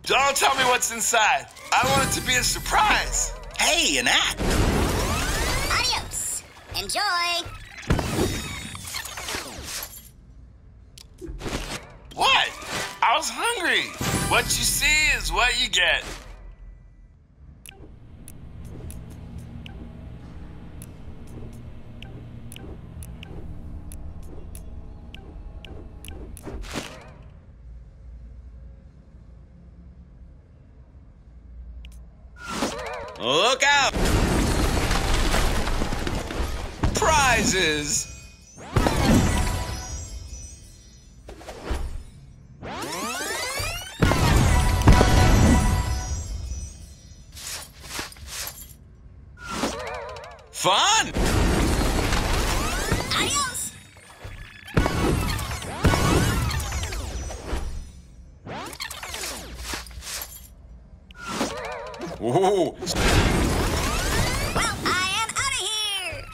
Don't tell me what's inside. I want it to be a surprise. Hey, an act. Adios. Enjoy. What? I was hungry. What you see is what you get. Look out! Prizes. Fun! Adios. Ooh. Well, I am out of here.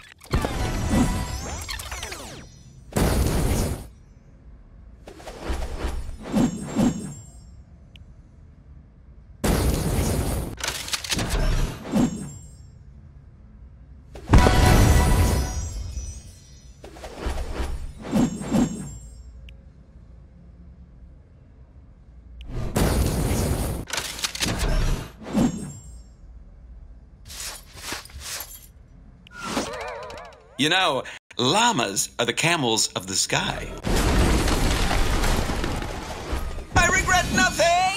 You know, llamas are the camels of the sky. I regret nothing!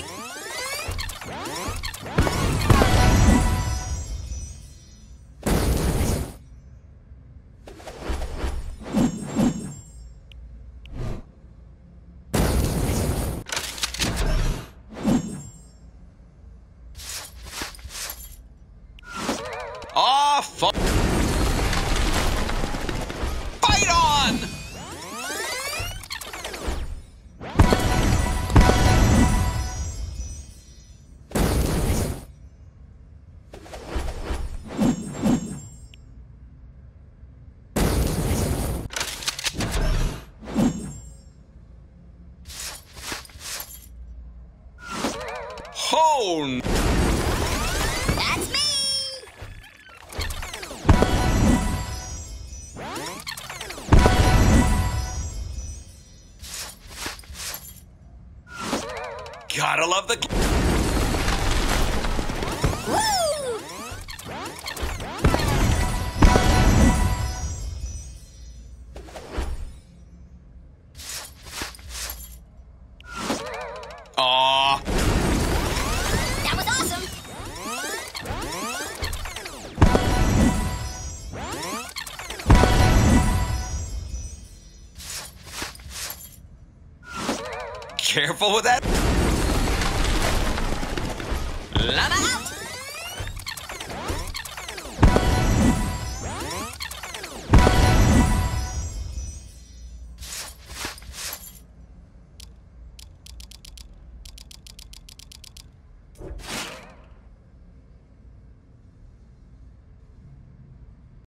Aw, fun! Fight on! Hone! That's me. Gotta love the... Woo! Aw. That was awesome. Careful with that.